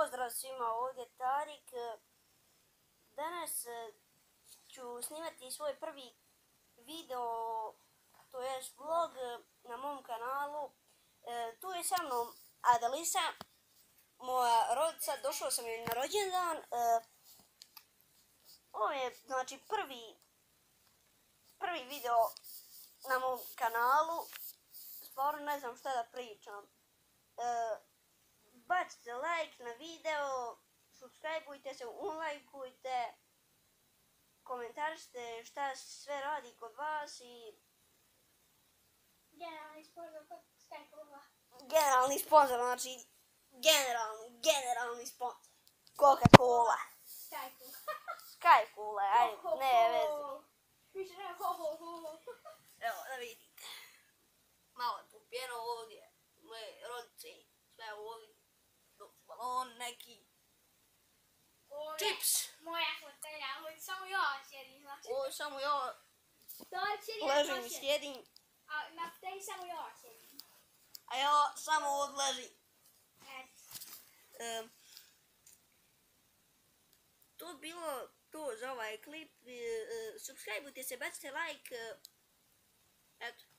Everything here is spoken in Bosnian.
Pozdrav svima, ovdje Tarik. Danas ću snimati svoj prvi video, to je vlog na mom kanalu. Tu je sa mnom Adalisa, moja rodica, došao sam joj na rođendan. Ovo je znači prvi video na mom kanalu. Stvarno ne znam šta da pričam. Bacite like na video, subscribeujte se, unlajkujte, komentarište šta sve radi kod vas i... Generalni sponsor kod Skype-ova. Generalni sponsor, znači generalni sponsor. Coca-Cola. Skype-ova. Skype-Cola, ajde, ne veze. Više ne, ho. Evo, da vidite. Malo je popijeno ovdje, moje rodice, sve ovdje. Balon neki. Čips. Moja fotelja, ovdje samo ja sjedim, znači. Ovo samo ja Tarik sjedi, ležim i sjedim, a na fotelji samo ja sjedim. a ja samo odležim. To bilo to za ovaj klip. Subscribeujte se, bacite like. Eto.